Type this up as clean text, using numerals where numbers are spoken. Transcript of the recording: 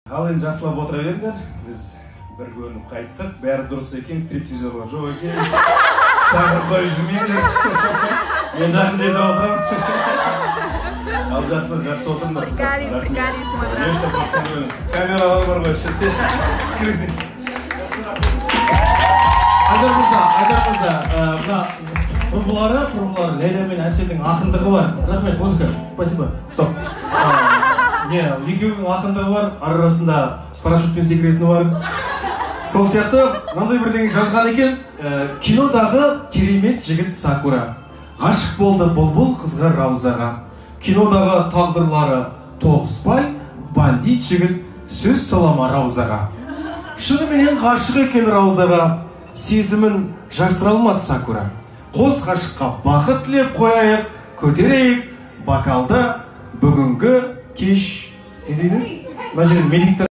Ал енді жақсылап отыра беріңдер. Біз бір көрініп қайттық. Бәрі дұрыс екен, стриптизерлар жоқ екен. Шақырып қойып жүрмеңдер. Мен жақын жерде отырамын. Ал жақсы отырыңдар. Камералар бар ғой. Айдар мырза, мына құрбылары, Лейла мен Әселдің ақындығы бар. Рахмет, музыка. Спасибо. Стоп. Екеуінің ақындығы бар, арасында парашютпен секіретіні бар. Сол сияқты мынандай бірдеңе жазған екен. Кинодағы керемет жігіт Сакура. Ғашық болды бұлбұл қызға Раузаға. Кинодағы тағдырлары тоғыспай, бандит жігіт сөз салама Раузаға. Шынымен ғашық екен Раузаға, сезімін жасыра алмады Сакура. Қос ғашыққа бақыт тілеп қояйық, көтерейік бокалды бүгінгі кеш. Не дейді? Мына жерде медиктер